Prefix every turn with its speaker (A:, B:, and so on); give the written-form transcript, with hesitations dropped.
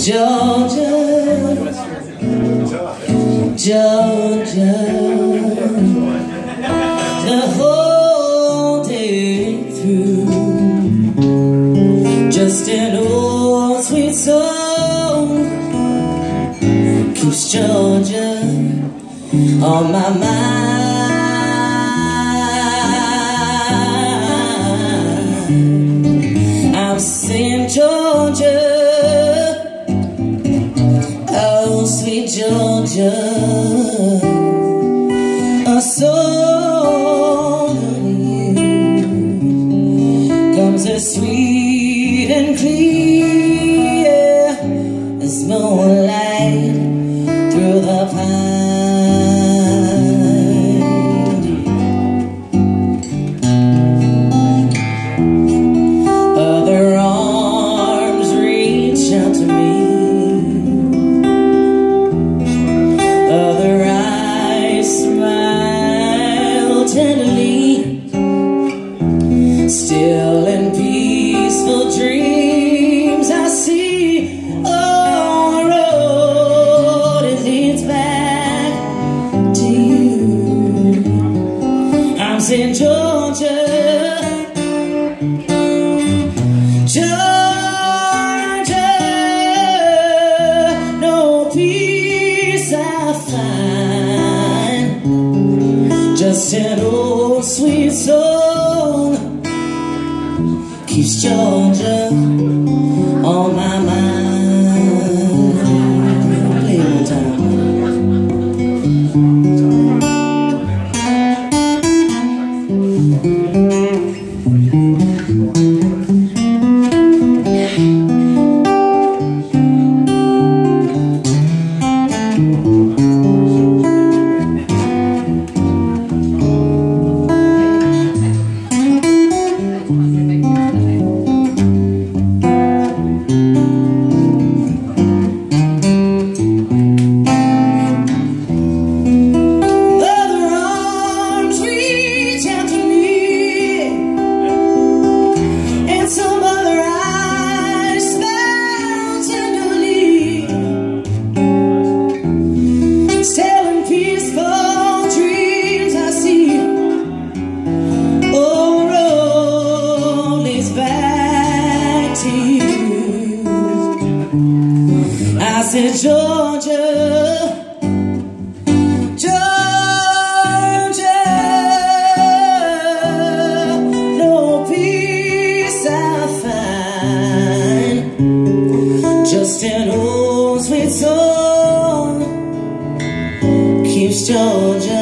A: Georgia, Georgia, the whole day through, just an old sweet song keeps Georgia on my mind. I'm saying Georgia, oh sweet Georgia, a song of you comes as sweet and clear as moonlight through the pine. Other arms reach out to me, other eyes smile tenderly, still in peaceful dreams I see a road that leads back to you. I'm saying Georgia, Georgia, no peace I find, just an old sweet song keeps Georgia on my mind. Play it one time. I said Georgia, Georgia, no peace I find, just an old sweet song keeps Georgia